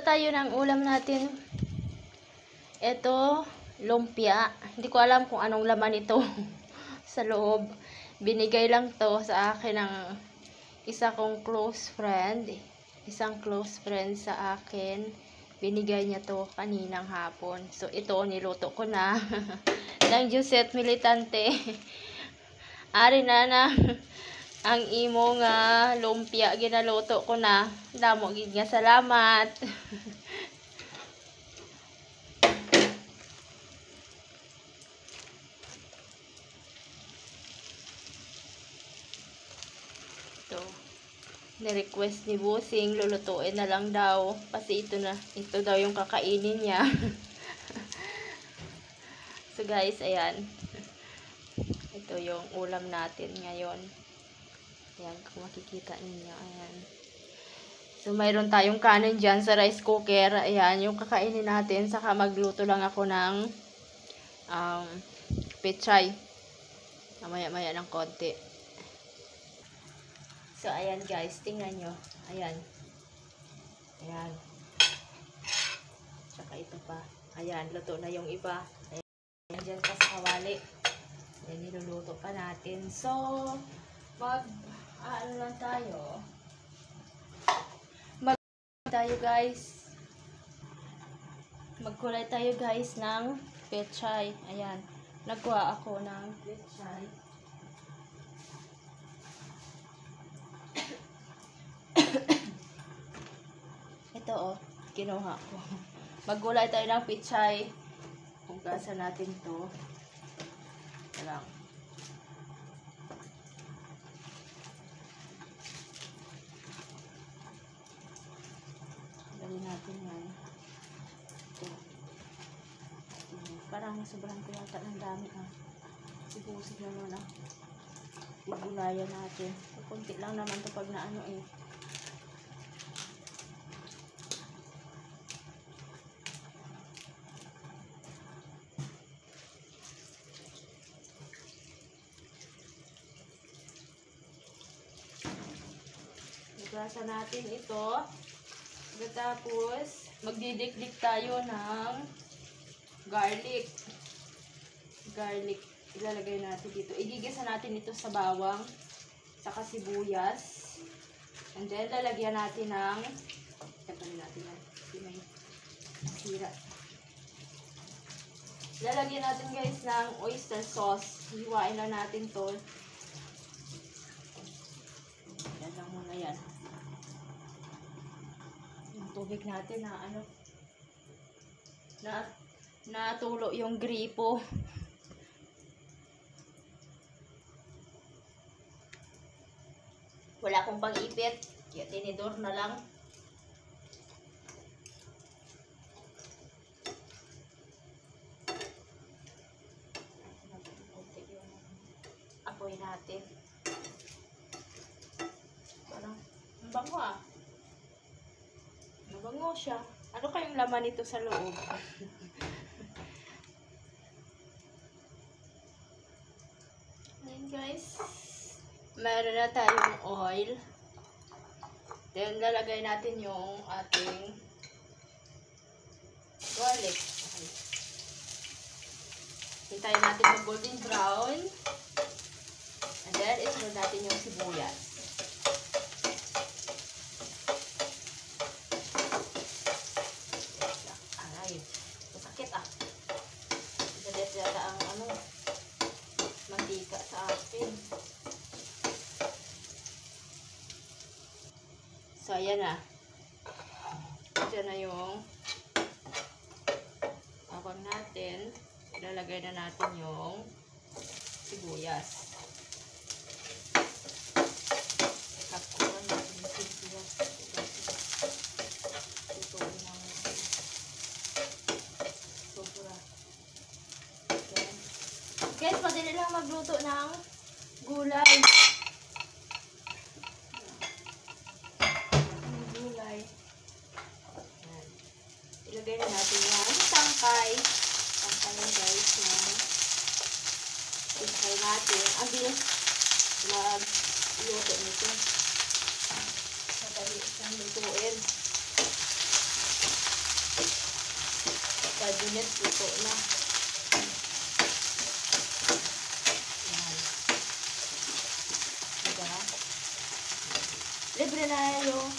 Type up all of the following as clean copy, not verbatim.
tayo ng ulam natin. Ito, lumpia. Hindi ko alam kung anong laman ito sa loob. Binigay lang to sa akin ng isa kong close friend. Isang close friend sa akin. Binigay niya to kaninang hapon. So, ito, niluto ko na. ng Josette Militante. Ari na ang imo nga lumpia ginaluto ko na. Damo gid nga salamat. Ito. Ni-request ni Busing lulutuin na lang daw kasi ito daw yung kakainin niya. So guys, ayan. Ito yung ulam natin ngayon. Ayan, kung makikita ninyo. Ayan. So, mayroon tayong kanin dyan sa rice cooker. Ayan, yung kakainin natin. Saka magluto lang ako ng pechay. Mamaya-maya ng konti. So, ayan guys. Tingnan nyo. Ayan. Ayan. Saka ito pa. Ayan, luto na yung iba. Ayan, dyan pa sa kawali. Ayan, niluluto pa natin. So, ano lang tayo. Guys. Magkulay tayo guys ng pechay. Ayan. Nagkuha ako ng pechay. Ito oh, kinuha ko. Magkulay tayo ng pechay. Hugasan natin to. Ito lang. Natin yan. Ito. Parang sobrang kuyata ng dami Sibusig naman Igulayan natin. Kunti lang naman ito pag naano Igasa natin ito. Tapos, magdidikdik tayo ng garlic. Garlic. Ilalagay natin dito. Igigisa natin ito sa bawang. Saka sibuyas. And then, lalagyan natin ng tapanin natin yan. May sira. Lalagyan natin guys ng oyster sauce. Hiwain lang natin to. Yan lang muna yan. Tubig natin natulo yung gripo. Wala akong pang-ipit, kaya tinidor na lang. Apoy natin. Parang bango Mabango siya. Ano kayong laman nito sa loob? Ayan guys. Meron na tayong oil. Then lalagay natin yung ating garlic. Okay. Hintayin natin mag golden brown. And then isunod natin yung sibuyas. Sakit Galit yata ang mantika sa akin. So, ayan na. Diyan na yung bawang natin. Ilalagay na natin yung sibuyas. Kapuan natin yung sibuyas. Guys, madali lang magluto ng gulay. Ilagay na natin yung tangkay. Tangkay na guys ng tangkay natin. Ang bilis mag-luto nito. Madali siyang lutuin. minutes, luto na. Yan. Diba? Libre na yung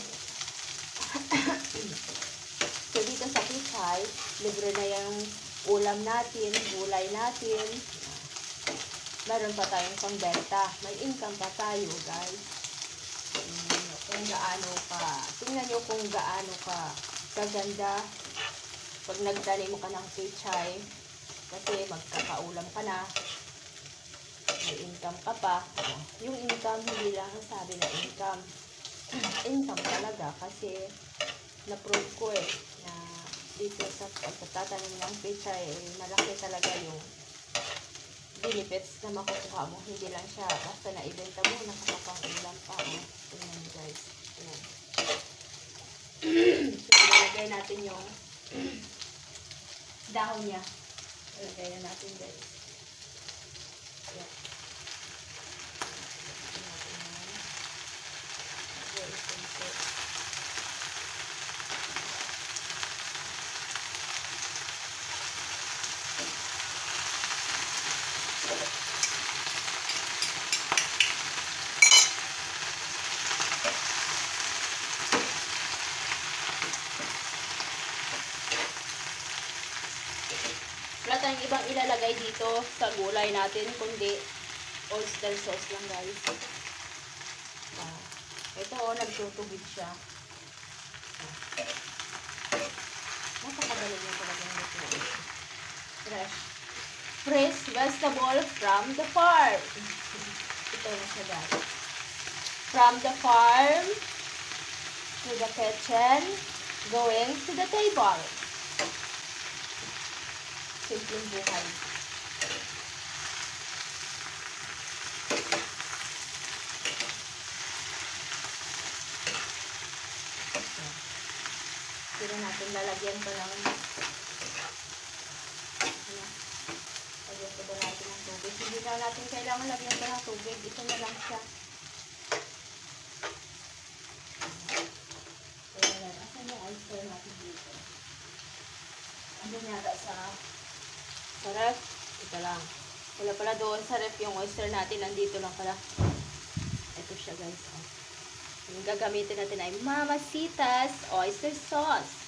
so, dito sa Pichay, libre na yung ulam natin, gulay natin. Meron pa tayong pangbenta. May income pa tayo, guys. Kung gaano ka, tingnan nyo kung gaano ka kaganda pag nagtanim ka ng Pichay. Kasi magkakaulam ka na. May income ka pa. Yung income, hindi lang sabi na income. Income talaga kasi na-prove ko na dito sa pagtatanim ng Pichay malaki talaga yung benefits na makukuha mo. Hindi lang siya basta na-ibenta mo, nakakapang-ulam pa. Tingnan guys. Ayan. So, ilagay natin yung dahon niya. Ilagay na natin guys. Ayan. Wala tayong ibang ilalagay dito sa gulay natin, kundi oyster sauce lang guys. Ito nagtutubig siya. Napakadali niya talagang luto. Fresh vegetable from the farm. Ito na siya guys. From the farm to the kitchen, going to the table. Simpleng buhay. Hindi natin lalagyan pa ng lagyan pa natin ng tubig. Hindi na natin kailangan lagyan pa ng tubig. Ito na lang siya. Ayan. Asan yung oyster natin dito? Ano yata sa ref? Ito lang. Wala pala doon sa ref yung oyster natin. Nandito lang pala. Ito siya guys. Yung gagamitin natin ay Mamacita's oyster sauce.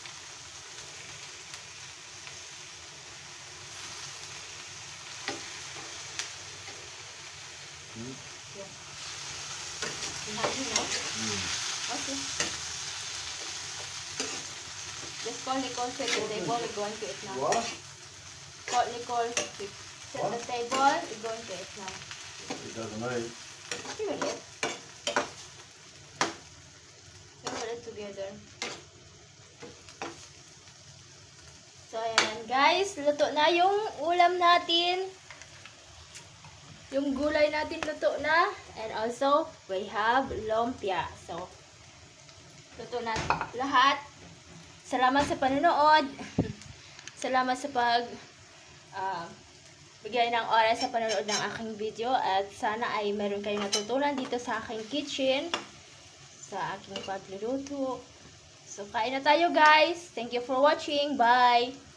Yeah. Happy na? Okay. Just call Nicole, set the table. We're going to eat now. What? Call Nicole, set the table. We're going to eat now. It doesn't eat. You will eat. Together. So, ayan guys, luto na yung ulam natin. Yung gulay natin luto na. And also, we have lumpia. So, luto na lahat. Salamat sa panonood. Salamat sa bigay ng oras sa panonood ng aking video. At sana ay meron kayong natutunan dito sa aking kitchen. Sa aking pagluluto. So, kain na tayo guys. Thank you for watching. Bye!